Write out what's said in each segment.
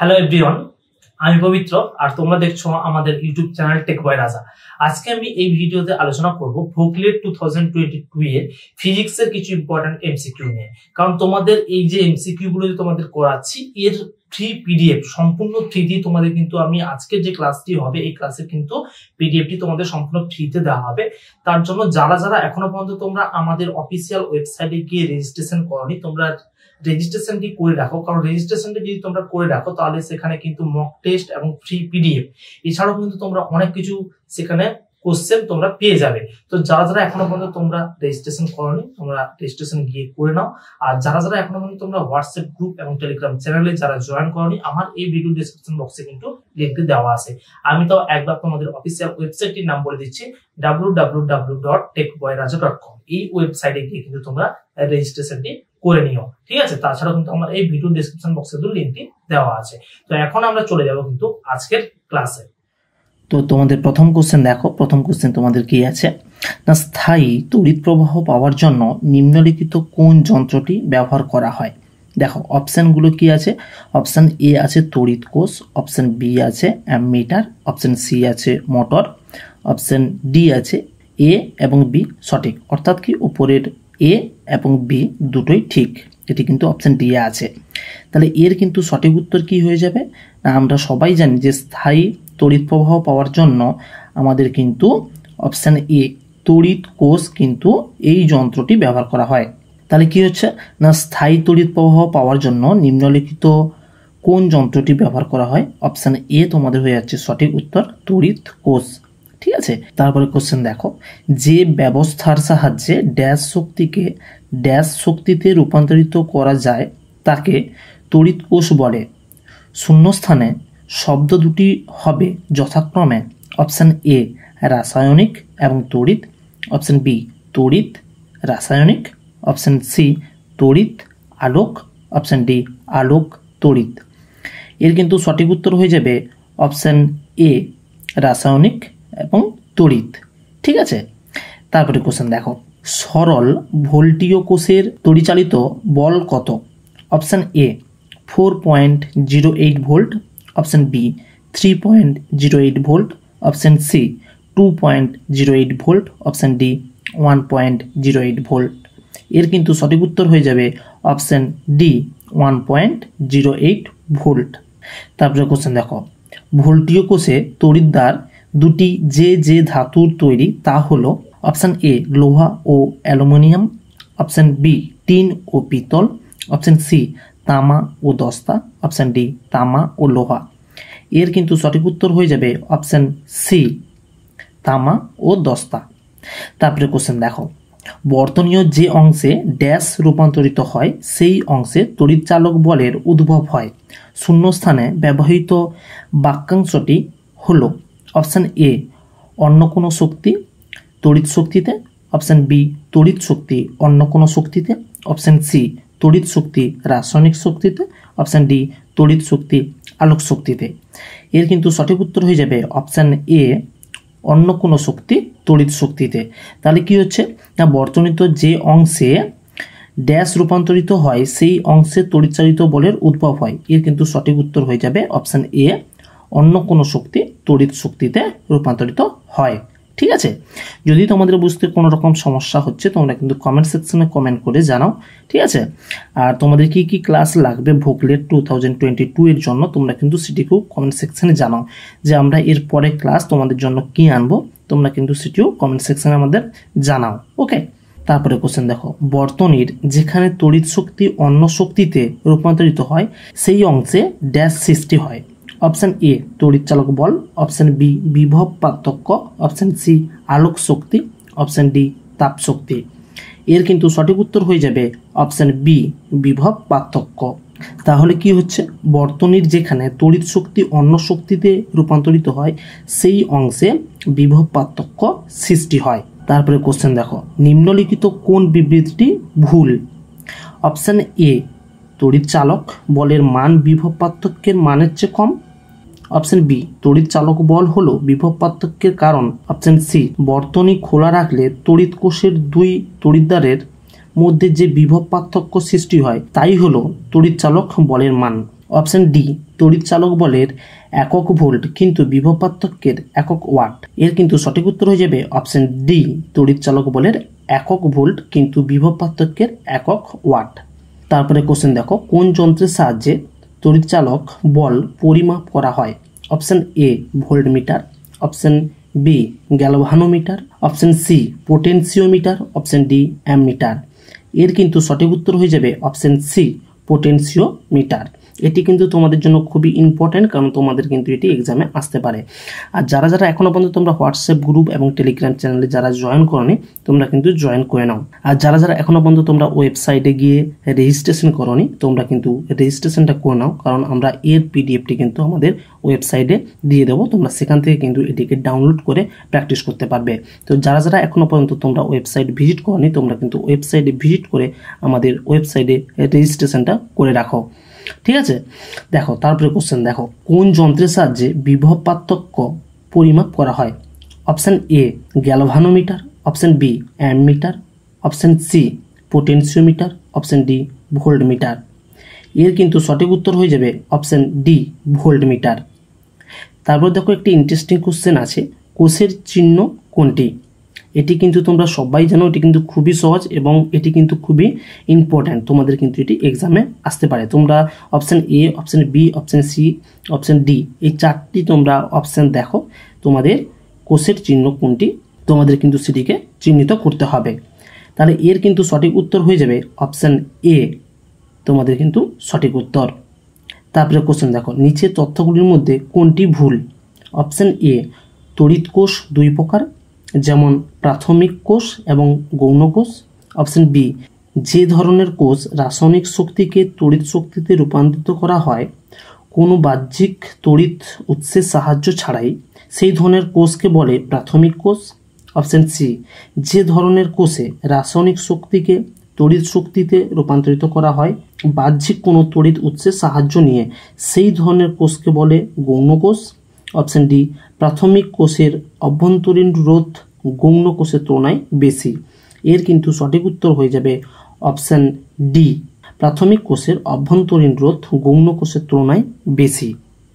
Hello everyone, আমি পবিত্র আর তোমরা দেখছো আমাদের ইউটিউব চ্যানেল টেক বয় রাজা। আজকে আমি এই ভিডিওতে আলোচনা করব ভোগলেট 2022 এর ফিজিক্সের কিছু ইম্পর্টেন্ট এমসিকিউ নিয়ে। কারণ তোমাদের এই যে এমসিকিউ গুলো তোমাদের করাচ্ছি এর ফ্রি পিডিএফ সম্পূর্ণ ফ্রিতে তোমাদের কিন্তু আমি আজকের যে ক্লাসটি হবে এই ক্লাসের কিন্তু পিডিএফটি তোমাদের সম্পূর্ণ ফ্রিতে দেওয়া হবে। তার জন্য যারা যারা এখনো পর্যন্ত তোমরা আমাদের অফিসিয়াল ওয়েবসাইটে গিয়ে রেজিস্ট্রেশন করোনি তোমরা রেজিস্ট্রেশনটি করে রাখো, কারণ রেজিস্ট্রেশনটি যদি তোমরা করে রাখো তাহলে সেখানে কিন্তু মক টেস্ট এবং ফ্রি পিডিএফ এছাড়াও কিন্তু তোমরা অনেক কিছু সেখানে কোশ্চেন তোমরা পেয়ে যাবে। তো যারা যারা এখনো পর্যন্ত তোমরা রেজিস্ট্রেশন করোনি তোমরা রেজিস্ট্রেশন গিয়ে করে নাও। আর যারা যারা এখনো পর্যন্ত তোমরা হোয়াটসঅ্যাপ গ্রুপ এবং টেলিগ্রাম চ্যানেলে যারা জয়েন করোনি আমার এই ভিডিও ডেসক্রিপশন বক্সে কিন্তু লিংকটি দেওয়া আছে। আমি তো একবার তোমাদের অফিসিয়াল ওয়েবসাইটটির নাম বলে দিচ্ছি www.techboyraja.com। এই ওয়েবসাইটে গিয়ে কিন্তু তোমরা রেজিস্ট্রেশনটি করে নিও, ঠিক আছে। তাছাড়া কিন্তু আমার এই ভিডিও ডেসক্রিপশন বক্সে লিংকটি দেওয়া আছে। তো এখন আমরা চলে যাব কিন্তু আজকের ক্লাসে। তো তোমাদের প্রথম কোশ্চেন দেখো, প্রথম কোশ্চেন তোমাদের কি আছে না, স্থায়ী তড়িৎ প্রবাহ পাওয়ার জন্য নিম্নলিখিত কোন যন্ত্রটি ব্যবহার করা হয়। দেখো অপশনগুলো কি আছে, অপশন এ আছে তড়িৎ কোষ, অপশন বি আছে অ্যামমিটার, অপশন সি আছে মোটর, অপশন ডি আছে এ এবং বি সঠিক, অর্থাৎ কি উপরের এ এবং বি দুটোই ঠিক, এটি কিন্তু অপশন ডি আছে। তাহলে এর কিন্তু সঠিক উত্তর কি হয়ে যাবে না, আমরা সবাই জানি যে স্থায়ী তড়িৎ প্রবাহ পাওয়ার জন্য আমাদের কিন্তু অপশন এ তড়িৎ কোষ কিন্তু এই যন্ত্রটি ব্যবহার করা হয়। তাহলে কি হচ্ছে না, স্থায়ী তড়িৎ প্রবাহ পাওয়ার জন্য নিম্নলিখিত কোন যন্ত্রটি ব্যবহার করা হয়, অপশন এ তোমাদের হয়ে যাচ্ছে সঠিক উত্তর তড়িৎ কোষ, ঠিক আছে। তারপরে কোশ্চেন দেখো, যে ব্যবস্থার সাহায্যে ড্যাশ শক্তিকে ড্যাশ শক্তিতে রূপান্তরিত করা যায় তাকে তড়িৎ কোষ বলে। শূন্যস্থানে শব্দ দুটি হবে যথাক্রমে অপশন এ রাসায়নিক এবং তড়িৎ, অপশন বি তড়িৎ রাসায়নিক, অপশন সি তড়িৎ আলোক, অপশন ডি আলোক তড়িৎ। এর কিন্তু সঠিক উত্তর হয়ে যাবে অপশন এ রাসায়নিক এবং তড়িৎ, ঠিক আছে। তারপরে কোশ্চেন দেখো, সরল ভোল্টীয় কোষের তড়িচালিত বল কত, option A 4.08 volt, option B 3.08 volt, option C 2.08 volt, option D 1.08 volt. এর কিন্তু সঠিক উত্তর হয়ে যাবে অপশন ডি 1.08 ভোল্ট। তারপরে কোশ্চেন দেখো, ভোল্টীয় কোষে তড়িৎদ্বার দুটি যে ধাতুর তৈরি তা হলো অপশন এ লোহা ও অ্যালুমিনিয়াম, অপশন বি টিন ও পিতল, অপশন সি তামা ও দস্তা, অপশন ডি তামা ও লোহা। এর কিন্তু সঠিক উত্তর হয়ে যাবে অপশন সি তামা ও দস্তা। তারপরে কোশ্চেন দেখো, বর্তনীয় যে অংশে ড্যাশ রূপান্তরিত হয় সেই অংশে তড়িৎচালক বলের উদ্ভব হয়। শূন্যস্থানে ব্যবহৃত বাক্যাংশটি হলো অপশন এ অন্য কোনো শক্তি তড়িৎ শক্তিতে, অপশন বি তড়িৎ শক্তি অন্য কোনো শক্তিতে, অপশন সি তড়িৎ শক্তি রাসায়নিক শক্তিতে, অপশন ডি তড়িৎ শক্তি আলোক শক্তিতে। এর কিন্তু সঠিক উত্তর হয়ে যাবে অপশন এ অন্য কোনো শক্তি তড়িৎ শক্তিতে। তাহলে কি হচ্ছে না, বর্তনীত যে অংশে ড্যাশ রূপান্তরিত হয় সেই অংশে তড়িৎচালিত বলের উদ্ভব হয়। এর কিন্তু সঠিক উত্তর হয়ে যাবে অপশন এ অন্য কোনো শক্তি তড়িৎ শক্তিতে রূপান্তরিত হয়, ঠিক আছে। যদি তোমাদের বুঝতে কোনো রকম সমস্যা হচ্ছে তোমরা কিন্তু কমেন্ট সেকশনে কমেন্ট করে জানাও, ঠিক আছে। আর তোমাদের কি কি ক্লাস লাগবে ভোগলেট 2022 এর জন্য তোমরা কিন্তু সেটিকেও কমেন্ট সেকশনে জানাও, যে আমরা এর পরে ক্লাস তোমাদের জন্য কি আনবো তোমরা কিন্তু সেটিও কমেন্ট সেকশনে আমাদের জানাও, ওকে। তারপরে কোশ্চেন দেখো, বর্তনীর যেখানে তড়িৎ শক্তি অন্য শক্তিতে রূপান্তরিত হয় সেই অংশে ড্যাশ সৃষ্টি হয়। অপশন এ তড়িৎচালক বল, অপশন বি বিভব পার্থক্য, অপশন সি আলোক শক্তি, অপশন ডি তাপ শক্তি। এর কিন্তু সঠিক উত্তর হয়ে যাবে অপশন বি বিভব পার্থক্য। তাহলে কি হচ্ছে, বর্তনীর যেখানে তড়িৎ শক্তি অন্য শক্তিতে রূপান্তরিত হয় সেই অংশে বিভব পার্থক্য সৃষ্টি হয়। তারপরে কোশ্চেন দেখো, নিম্নলিখিত কোন বিবৃতিটি ভুল, অপশন এ তড়িৎচালক বলের মান বিভব পার্থক্যের মানের চেয়ে কম, অপশন বি তড়িৎ চালক বল হলো বিভব পার্থক্যের কারণ, অপশন সি বর্তনী খোলা রাখলে তড়িৎ কোষের দুই তড়িৎদ্বারের মধ্যে যে বিভব পার্থক্য সৃষ্টি হয় তাই হলো তড়িৎ চালক বলের মান, অপশন ডি তড়িৎ চালক বলের একক ভোল্ট কিন্তু বিভব পার্থক্যের একক ওয়াট। এর কিন্তু সঠিক উত্তর হয়ে যাবে অপশন ডি তড়িৎ চালক বলের একক ভোল্ট কিন্তু বিভব পার্থক্যের একক ওয়াট। তারপরে কোশ্চেন দেখো, কোন যন্ত্রের সাহায্যে তড়িৎ চালক বল পরিমাপ করা হয়? Option A voltmeter, option B galvanometer, option C potentiometer, option D ammeter. এর কিন্তু সঠিক উত্তর হয়ে যাবে অপশন সি পোটেনশিওমিটার। এটি কিন্তু তোমাদের জন্য খুবই ইম্পর্টেন্ট, কারণ তোমাদের কিন্তু এটি এক্সামে আসতে পারে। আর যারা যারা এখনো পর্যন্ত তোমরা হোয়াটসঅ্যাপ গ্রুপ এবং টেলিগ্রাম চ্যানেলে যারা জয়েন করোনি তোমরা কিন্তু জয়েন করে নাও। আর যারা যারা এখনো পর্যন্ত তোমরা ওয়েবসাইটে গিয়ে রেজিস্ট্রেশন করোনি তোমরা কিন্তু রেজিস্ট্রেশনটা করে নাও, কারণ আমরা এর পিডিএফটি কিন্তু আমাদের ওয়েবসাইটে দিয়ে দেবো। তোমরা সেখান থেকে কিন্তু এটিকে ডাউনলোড করে প্র্যাকটিস করতে পারবে। তো যারা যারা এখনো পর্যন্ত তোমরা ওয়েবসাইট ভিজিট করোনি তোমরা কিন্তু ওয়েবসাইটে ভিজিট করে আমাদের ওয়েবসাইটে রেজিস্ট্রেশনটা করে রাখো, ঠিক আছে। দেখো তারপরে কোশ্চেন দেখো, কোন যন্ত্রের সাহায্যে বিভব পার্থক্য পরিমাপ করা হয়? Option A galvanometer, option B ammeter, option C potentiometer, option D voltmeter. এর কিন্তু সঠিক উত্তর হয়ে যাবে অপশন ডি ভোল্টমিটার। তারপর দেখো একটি ইন্টারেস্টিং কোশ্চেন আছে, কোষের চিহ্ন কোনটি? এটি কিন্তু তোমরা সবাই জানো, এটি কিন্তু খুবই সহজ এবং এটি কিন্তু খুবই ইম্পর্ট্যান্ট, তোমাদের কিন্তু এটি এক্সামে আসতে পারে। তোমরা option A, option B, option C, option D এই চারটি তোমরা অপশন দেখো, তোমাদের কোষের চিহ্ন কোনটি তোমাদের কিন্তু সেটিকে চিহ্নিত করতে হবে। তাহলে এর কিন্তু সঠিক উত্তর হয়ে যাবে অপশন এ তোমাদের কিন্তু সঠিক উত্তর। তারপরে কোশ্চেন দেখো, নিচের তথ্যগুলির মধ্যে কোনটি ভুল? অপশন এ তড়িৎ কোষ দুই প্রকার, যেমন প্রাথমিক কোষ এবং গৌণ কোষ। অপশন বি যে ধরনের কোষ রাসায়নিক শক্তিকে তড়িৎ শক্তিতে রূপান্তরিত করা হয় কোনো বাহ্যিক তড়িৎ উৎসের সাহায্য ছাড়াই সেই ধরনের কোষকে বলে প্রাথমিক কোষ। অপশন সি যে ধরনের কোষে রাসায়নিক শক্তিকে তড়িৎ শক্তিতে রূপান্তরিত করা হয় বাহ্যিক কোনো তড়িৎ উৎসের সাহায্য নিয়ে সেই ধরনের কোষকে বলে গৌণ কোষ। অপশন ডি প্রাথমিক কোষের অভ্যন্তরীণ রোধ গৌণ কোষের তুলনায় বেশি। এর কিন্তু সঠিক উত্তর হয়ে যাবে অপশন ডি প্রাথমিক কোষের অভ্যন্তরীণ রোধ গৌণ কোষের তুলনায় বেশি।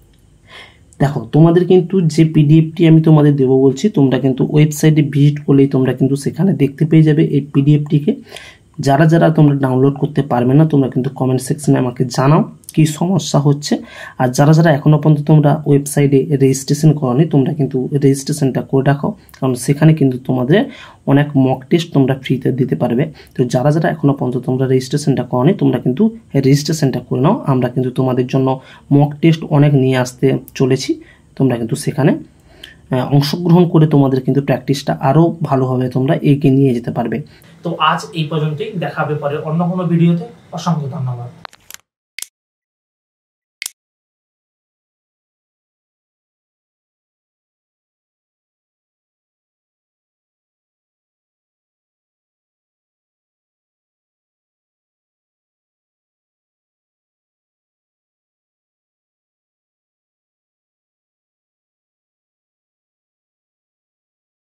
দেখো তোমাদের কিন্তু যে পিডিএফটি আমি তোমাদের দেবো বলছি তোমরা কিন্তু ওয়েবসাইটে ভিজিট করলেই তোমরা কিন্তু সেখানে দেখতে পেয়ে যাবে এই পিডিএফটিকে। যারা যারা তোমরা ডাউনলোড করতে পারবে না তোমরা কিন্তু কমেন্ট সেকশনে আমাকে জানাও কি সমস্যা হচ্ছে। আর যারা যারা এখনো পর্যন্ত তোমরা ওয়েবসাইটে রেজিস্ট্রেশন করোনি তোমরা কিন্তু রেজিস্ট্রেশনটা করে রাখো, কারণ সেখানে কিন্তু তোমাদের অনেক মক টেস্ট তোমরা ফ্রিতে দিতে পারবে। তো যারা যারা এখনো পর্যন্ত তোমরা রেজিস্ট্রেশনটা করোনি তোমরা কিন্তু রেজিস্ট্রেশনটা করে নাও। আমরা কিন্তু তোমাদের জন্য মক টেস্ট অনেক নিয়ে আসতে চলেছি, তোমরা কিন্তু সেখানে অংশগ্রহণ করে তোমাদের কিন্তু প্র্যাকটিসটা আরও ভালোভাবে তোমরা এগিয়ে নিয়ে যেতে পারবে। তো আজ এই পর্যন্তই, দেখা হবে পরে অন্য কোনো ভিডিওতে। অসংখ্য ধন্যবাদ।